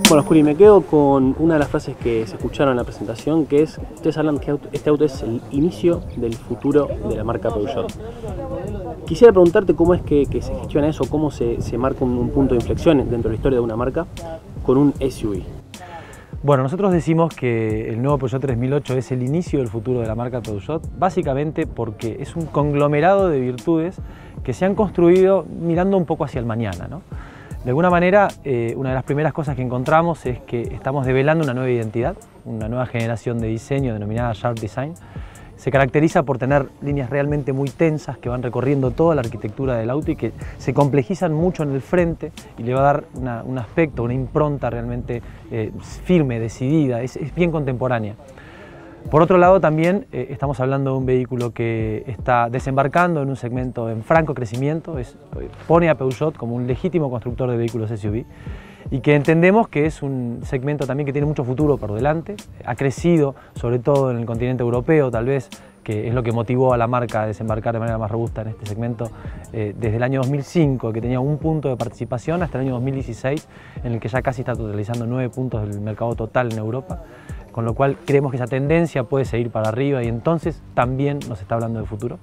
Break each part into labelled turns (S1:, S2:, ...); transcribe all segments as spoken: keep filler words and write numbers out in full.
S1: Bueno, Juli, me quedo con una de las frases que se escucharon en la presentación, que es, ustedes hablan que este auto es el inicio del futuro de la marca Peugeot. Quisiera preguntarte cómo es que, que se gestiona eso, cómo se, se marca un, un punto de inflexión dentro de la historia de una marca con un S U V.
S2: Bueno, nosotros decimos que el nuevo Peugeot tres mil ocho es el inicio del futuro de la marca Peugeot, básicamente porque es un conglomerado de virtudes que se han construido mirando un poco hacia el mañana, ¿no? De alguna manera, eh, una de las primeras cosas que encontramos es que estamos develando una nueva identidad, una nueva generación de diseño denominada Sharp Design. Se caracteriza por tener líneas realmente muy tensas que van recorriendo toda la arquitectura del auto y que se complejizan mucho en el frente y le va a dar una, un aspecto, una impronta realmente eh, firme, decidida, es, es bien contemporánea. Por otro lado, también eh, estamos hablando de un vehículo que está desembarcando en un segmento en franco crecimiento, es, pone a Peugeot como un legítimo constructor de vehículos S U V y que entendemos que es un segmento también que tiene mucho futuro por delante, ha crecido sobre todo en el continente europeo tal vez, que es lo que motivó a la marca a desembarcar de manera más robusta en este segmento eh, desde el año dos mil cinco, que tenía un punto de participación, hasta el año dos mil dieciséis, en el que ya casi está totalizando nueve puntos del mercado total en Europa, con lo cual creemos que esa tendencia puede seguir para arriba y entonces también nos está hablando de futuro.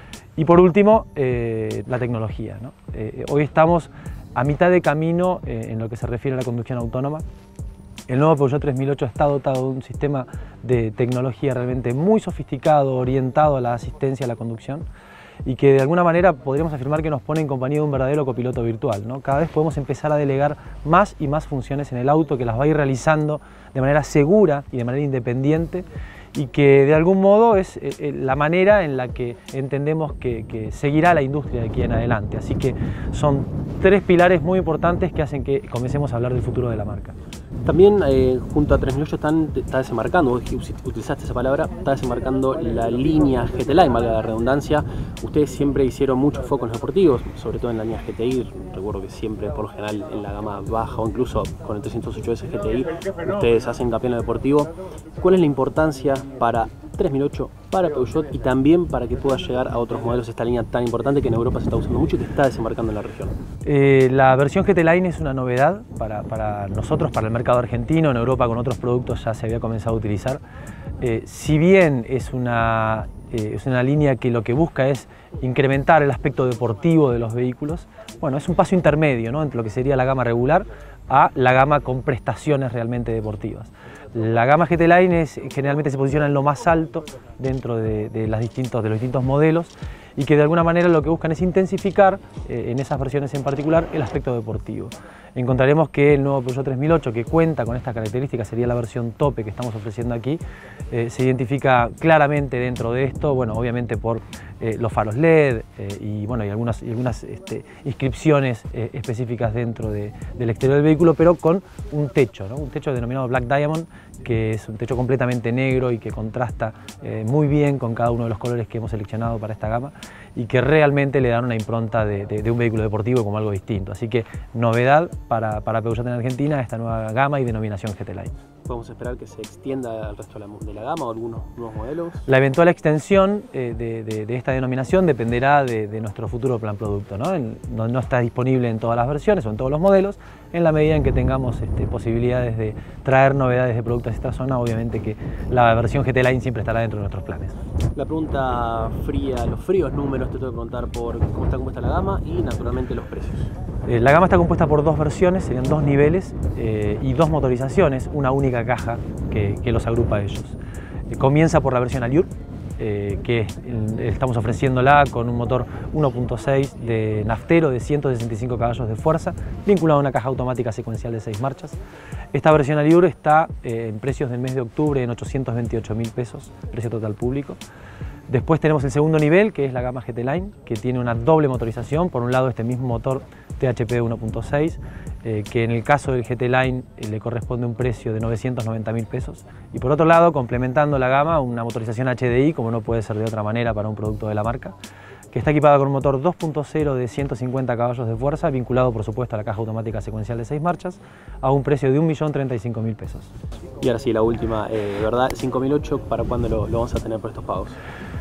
S2: Y por último, eh, la tecnología, ¿no? Eh, hoy estamos a mitad de camino eh, en lo que se refiere a la conducción autónoma. El nuevo Peugeot tres mil ocho está dotado de un sistema de tecnología realmente muy sofisticado, orientado a la asistencia a la conducción y que de alguna manera podríamos afirmar que nos pone en compañía de un verdadero copiloto virtual, ¿no? Cada vez podemos empezar a delegar más y más funciones en el auto que las va a ir realizando de manera segura y de manera independiente y que de algún modo es eh, la manera en la que entendemos que, que seguirá la industria de aquí en adelante. Así que son tres pilares muy importantes que hacen que comencemos a hablar del futuro de la marca.
S1: También eh, junto a tres mil ocho están, está desembarcando, vos utilizaste esa palabra, está desembarcando la línea G T Line, valga la redundancia. Ustedes siempre hicieron mucho foco en los deportivos, sobre todo en la línea G T I. Recuerdo que siempre, por lo general, en la gama baja o incluso con el trescientos ocho S G T I, ustedes hacen hincapié en lo deportivo. ¿Cuál es la importancia para tres mil ocho, para Peugeot y también para que pueda llegar a otros modelos esta línea tan importante que en Europa se está usando mucho y que está desembarcando en la región?
S2: Eh, la versión G T Line es una novedad para, para nosotros, para el mercado argentino. En Europa con otros productos ya se había comenzado a utilizar. Eh, si bien es una, eh, es una línea que lo que busca es incrementar el aspecto deportivo de los vehículos, bueno, es un paso intermedio, ¿no?, entre lo que sería la gama regular a la gama con prestaciones realmente deportivas. La gama G T Line es, generalmente se posiciona en lo más alto dentro de, de, las distintos, de los distintos modelos y que de alguna manera lo que buscan es intensificar, eh, en esas versiones en particular, el aspecto deportivo. Encontraremos que el nuevo Peugeot tres mil ocho, que cuenta con estas características, sería la versión tope que estamos ofreciendo aquí, eh, se identifica claramente dentro de esto, bueno, obviamente por eh, los faros L E D eh, y, bueno, y algunas, y algunas este, inscripciones eh, específicas dentro de, del exterior del vehículo, pero con un techo, ¿no?, un techo denominado Black Diamond, que es un techo completamente negro y que contrasta eh, muy bien con cada uno de los colores que hemos seleccionado para esta gama y que realmente le dan una impronta de, de, de un vehículo deportivo como algo distinto. Así que novedad para, para Peugeot en Argentina, esta nueva gama y denominación G T Line.
S1: ¿Podemos esperar que se extienda al resto de la, de la gama o algunos nuevos modelos?
S2: La eventual extensión eh, de, de, de esta denominación dependerá de, de nuestro futuro plan producto, ¿no? En, no, no está disponible en todas las versiones o en todos los modelos. En la medida en que tengamos este, posibilidades de traer novedades de productos a esta zona, obviamente que la versión G T Line siempre estará dentro de nuestros planes.
S1: La pregunta fría, los fríos números, te tengo que preguntar por cómo está compuesta la gama y naturalmente los precios.
S2: Eh, la gama está compuesta por dos versiones, serían dos niveles eh, y dos motorizaciones, una única caja que, que los agrupa a ellos. Eh, comienza por la versión Allure, eh, que eh, estamos ofreciéndola con un motor uno punto seis de naftero de ciento sesenta y cinco caballos de fuerza, vinculado a una caja automática secuencial de seis marchas. Esta versión Allure está eh, en precios del mes de octubre en ochocientos veintiocho mil pesos, precio total público. Después tenemos el segundo nivel, que es la gama G T Line, que tiene una doble motorización. Por un lado, este mismo motor T H P uno punto seis, eh, que en el caso del G T Line eh, le corresponde un precio de novecientos noventa mil pesos. Y por otro lado, complementando la gama, una motorización H D I, como no puede ser de otra manera para un producto de la marca, que está equipada con un motor dos punto cero de ciento cincuenta caballos de fuerza, vinculado por supuesto a la caja automática secuencial de seis marchas, a un precio de un millón treinta y cinco mil pesos.
S1: Y ahora sí, la última, eh, ¿verdad? cinco mil ocho, ¿para cuándo lo, lo vamos a tener por estos pagos?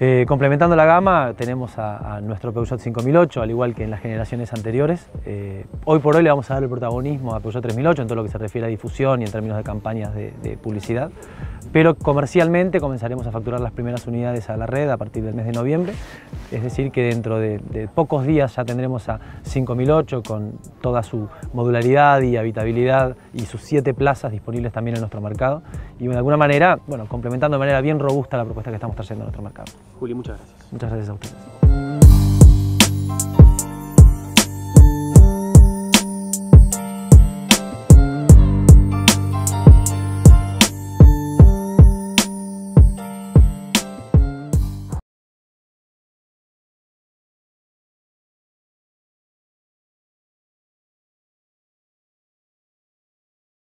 S2: Eh, complementando la gama, tenemos a, a nuestro Peugeot cinco mil ocho, al igual que en las generaciones anteriores. Eh, hoy por hoy le vamos a dar el protagonismo a Peugeot tres mil ocho en todo lo que se refiere a difusión y en términos de campañas de, de publicidad, pero comercialmente comenzaremos a facturar las primeras unidades a la red a partir del mes de noviembre, es decir que dentro de, de pocos días ya tendremos a cinco mil ocho con toda su modularidad y habitabilidad y sus siete plazas disponibles también en nuestro mercado y de alguna manera, bueno, complementando de manera bien robusta la propuesta que estamos trayendo a nuestro mercado.
S1: Juli, muchas gracias.
S2: Muchas gracias a ustedes.